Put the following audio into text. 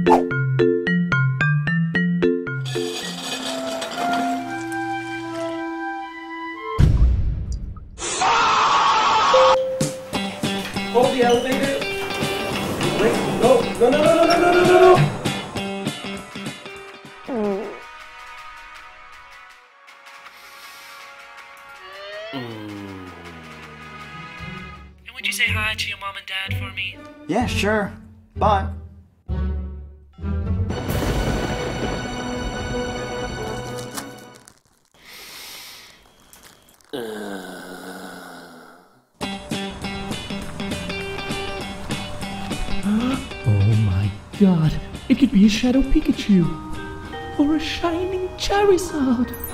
Hold the elevator. Wait, no. And would you say hi to your mom and dad for me? Yeah, sure. Bye. Oh my god, it could be a Shadow Pikachu! Or a Shining Charizard!